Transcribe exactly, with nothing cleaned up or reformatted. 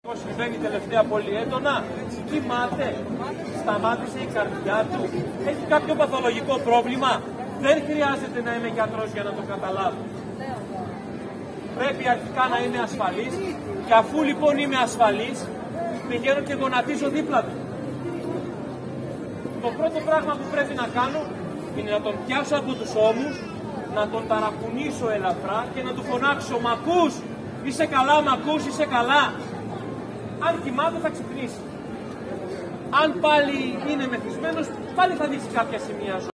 Συμβαίνει τελευταία πολύ έντονα, κοιμάται, σταμάτησε η καρδιά του, έχει κάποιο παθολογικό πρόβλημα, δεν χρειάζεται να είμαι γιατρός για να το καταλάβω. Πρέπει αρχικά να είμαι ασφαλής και αφού λοιπόν είμαι ασφαλής, πηγαίνω και γονατίζω δίπλα του. Το πρώτο πράγμα που πρέπει να κάνω είναι να τον πιάσω από τους ώμους, να τον ταρακουνήσω ελαφρά και να του φωνάξω «Μ' ακούς, είσαι καλά, μ' ακούς, είσαι καλά». Αν κοιμάται θα ξυπνήσει. Αν πάλι είναι μεθυσμένος, πάλι θα δείξει κάποια σημεία ζωή.